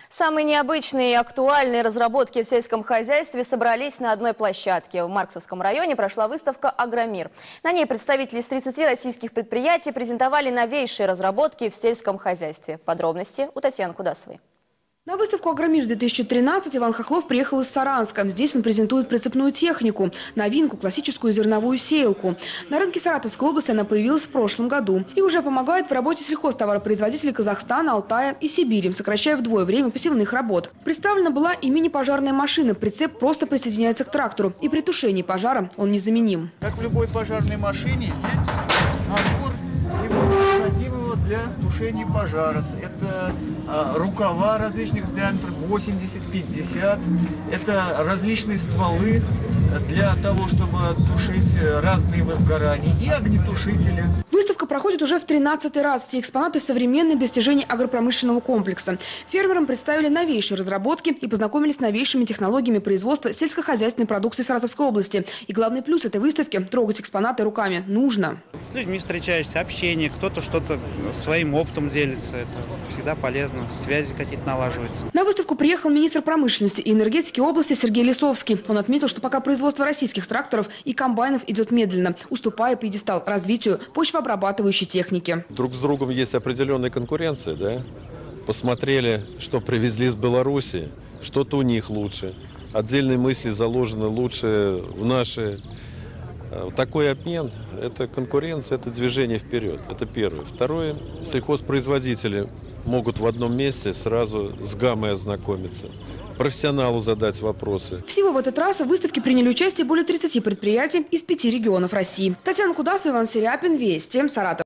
Самые необычные и актуальные разработки в сельском хозяйстве собрались на одной площадке. В Марксовском районе прошла выставка «Агромир». На ней представители из 30 российских предприятий презентовали новейшие разработки в сельском хозяйстве. Подробности у Татьяны Кудасовой. На выставку «Агромир-2013» Иван Хохлов приехал из Саранска. Здесь он презентует прицепную технику, новинку, классическую зерновую сеялку. На рынке Саратовской области она появилась в прошлом году и уже помогает в работе сельхозтоваропроизводителей Казахстана, Алтая и Сибири, сокращая вдвое время посевных работ. Представлена была и мини-пожарная машина. Прицеп просто присоединяется к трактору, и при тушении пожара он незаменим. Как в любой пожарной машине есть набор всего необходимого для тушения пожара. Это рукава различных диаметров 80-50. Это различные стволы для того, чтобы тушить разные возгорания, и огнетушители. Выставка проходит уже в 13-й раз. Все экспонаты – современные достижения агропромышленного комплекса. Фермерам представили новейшие разработки и познакомились с новейшими технологиями производства сельскохозяйственной продукции в Саратовской области. И главный плюс этой выставки – трогать экспонаты руками нужно. С людьми встречаешься, общение, кто-то что-то своим опытом делится. Это всегда полезно, связи какие-то налаживаются. На выставку приехал министр промышленности и энергетики области Сергей Лисовский. Он отметил, что пока производство российских тракторов и комбайнов идет медленно, уступая пьедестал развитию почвообрабатывающей техники. Друг с другом есть определенная конкуренция, да? Посмотрели, что привезли с Беларуси, что-то у них лучше. Отдельные мысли заложены лучше в наши. Такой обмен – это конкуренция, это движение вперед. Это первое. Второе – сельхозпроизводители могут в одном месте сразу с гаммой ознакомиться, профессионалу задать вопросы. Всего в этот раз в выставке приняли участие более 30 предприятий из 5 регионов России. Татьяна Кудасова, Иван Серяпин, Вести, Саратов.